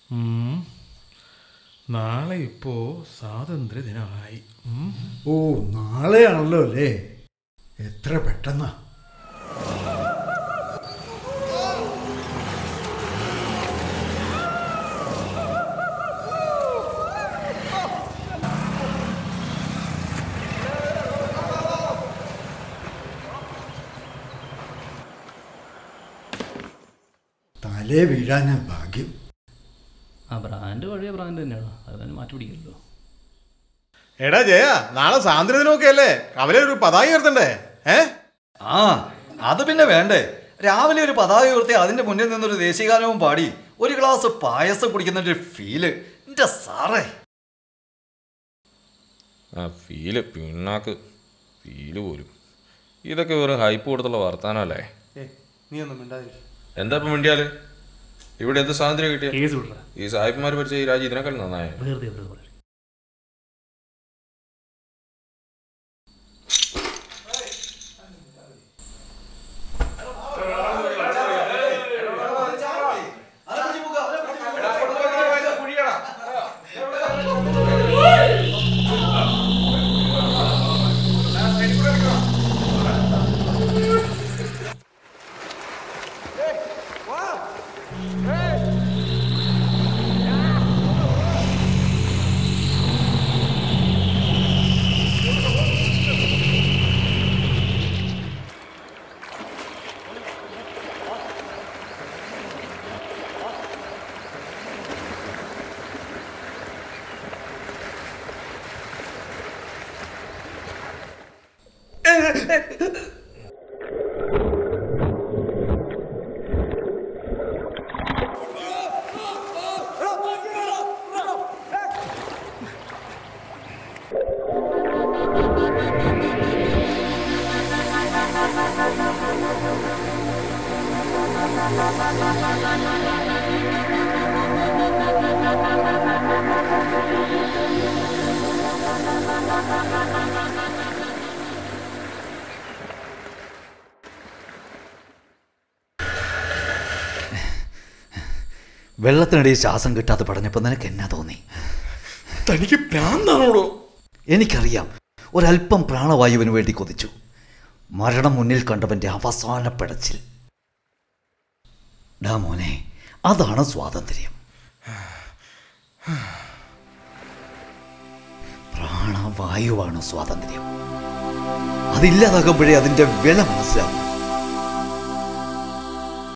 നാളെ ഇപ്പോ സ്വാതന്ത്ര്യദിനമായി. ഓ, നാളെയാണല്ലോ അല്ലേ? എത്ര പെട്ടെന്നാ. തലേ വീഴാനാ ഭാഗ്യം. ആ ബ്രാൻഡ് പഴയ ബ്രാൻഡ് തന്നെയാണ്, അത് മാറ്റി പിടിക്കല്ലോ. എടാ ജയ, നാളെ സ്വാതന്ത്ര്യദിനമൊക്കെ അല്ലേ? കവലെ ഒരു പതാക ഉയർത്തണ്ടേ? ആ, അത് പിന്നെ വേണ്ടേ. രാവിലെ ഒരു പതാക ഉയർത്തി അതിന്റെ മുന്നിൽ നിന്നൊരു ദേശീയഗാനവും പാടി ഒരു ഗ്ലാസ് പായസം കുടിക്കുന്നതിന്റെ ഫീല് എന്റെ സാറേ. ആ ഫീല് പിണ്ണാക്ക് ഫീല് പോലും. ഇതൊക്കെ വെറും ഹൈപ്പ് കൊടുത്തുള്ള വർത്താനല്ലേ? നീ ഒന്നും മിണ്ടാതിരിക്കും. എന്താ ഇപ്പം മിണ്ടിയാല്? ഇവിടെ എന്ത് സ്വാതന്ത്ര്യം കിട്ടിയ? ഈ സാഹിബ്മാർ പഠിച്ച ഈ രാജ്യം ഇതിനേക്കാൾ നന്നായ. വെള്ളത്തിനിടയിൽ ശ്വാസം കിട്ടാതെ പടഞ്ഞപ്പോൾ നിനക്ക് എന്നാ തോന്നി? തനിക്ക് പ്രാന്താണോടോ? എനിക്കറിയാം, ഒരല്പം പ്രാണവായുവിന് വേണ്ടി കൊതിച്ചു. മരണം മുന്നിൽ കണ്ടവൻ്റെ അവസാന പിടച്ചിൽ. ഡാ മോനെ, അതാണ് സ്വാതന്ത്ര്യം. പ്രാണവായുവാണ് സ്വാതന്ത്ര്യം. അതില്ലാതാകുമ്പോഴേ അതിൻ്റെ വില മനസ്സിലാവും.